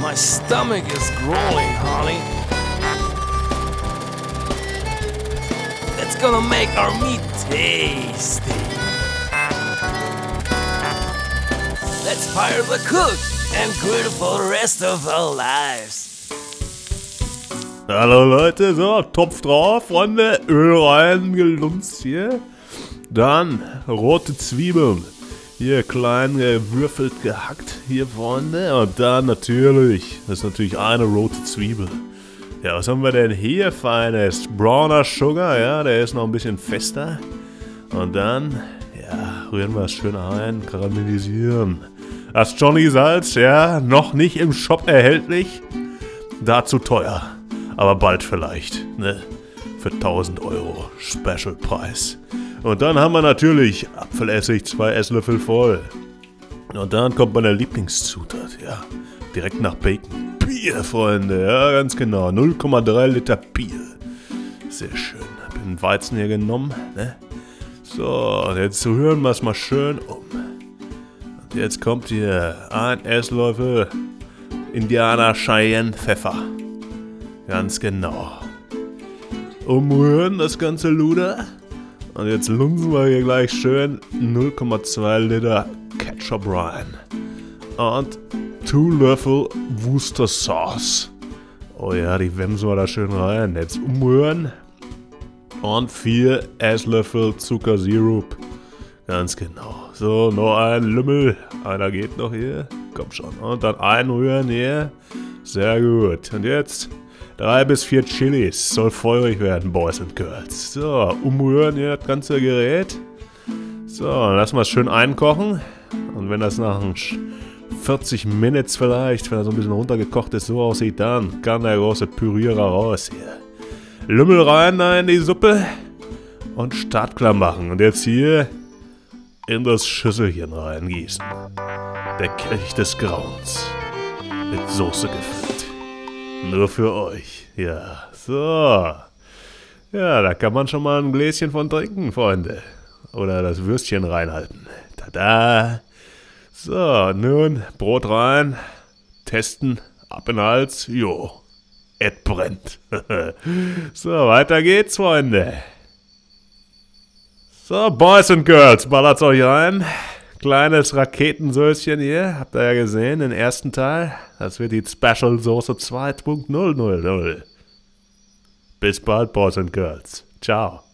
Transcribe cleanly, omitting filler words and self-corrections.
My stomach is growling, Holly. That's gonna make our meat tasty. Let's fire the cook and grill for the rest of our lives. Hallo Leute, so, Topf drauf, Freunde, Öl rein, gelunzt hier. Dann rote Zwiebeln, hier klein gewürfelt, gehackt, hier Freunde. Und dann natürlich, das ist natürlich eine rote Zwiebel. Ja, was haben wir denn hier Feines? Browner Sugar, ja, der ist noch ein bisschen fester. Und dann, ja, rühren wir es schön ein, karamellisieren. Das Johnny Salz, ja, noch nicht im Shop erhältlich. Dazu teuer, aber bald vielleicht, ne? Für 1000 Euro Special-Preis. Und dann haben wir natürlich Apfelessig, 2 Esslöffel voll. Und dann kommt meine Lieblingszutat, ja, direkt nach Bacon. Bier, Freunde, ja, ganz genau, 0,3 Liter Bier. Sehr schön, hab den Weizen hier genommen, ne? So, und jetzt rühren wir es mal schön um. Und jetzt kommt hier ein Esslöffel Indianer Cheyenne Pfeffer. Ganz genau. Umrühren das ganze Luder. Und jetzt lunsen wir hier gleich schön 0,2 Liter Ketchup rein. Und 2 Löffel Worcester Sauce. Oh ja, die wemsen wir da schön rein. Jetzt umrühren. Und 4 Esslöffel Zuckersirup. Ganz genau. So, noch ein Lümmel. Einer geht noch hier. Komm schon. Und dann einrühren hier. Sehr gut. Und jetzt 3 bis 4 Chilis. Soll feurig werden, Boys and Girls. So, umrühren hier das ganze Gerät. So, lassen wir es schön einkochen. Und wenn das nach 40 Minutes vielleicht, wenn er so ein bisschen runtergekocht ist, so aussieht, dann kann der große Pürierer raus hier. Lümmel rein da in die Suppe und startklar machen. Und jetzt hier in das Schüsselchen reingießen. Der Kelch des Grauens. Mit Soße gefüllt. Nur für euch. Ja, so. Ja, da kann man schon mal ein Gläschen von trinken, Freunde. Oder das Würstchen reinhalten. Tada! So, nun Brot rein. Testen. Ab in den Hals. Jo. Et brennt. So, weiter geht's, Freunde. So, Boys and Girls, ballert's euch rein. Kleines Raketensößchen hier, habt ihr ja gesehen, den ersten Teil. Das wird die Special Soße 2.000. Bis bald, Boys and Girls. Ciao.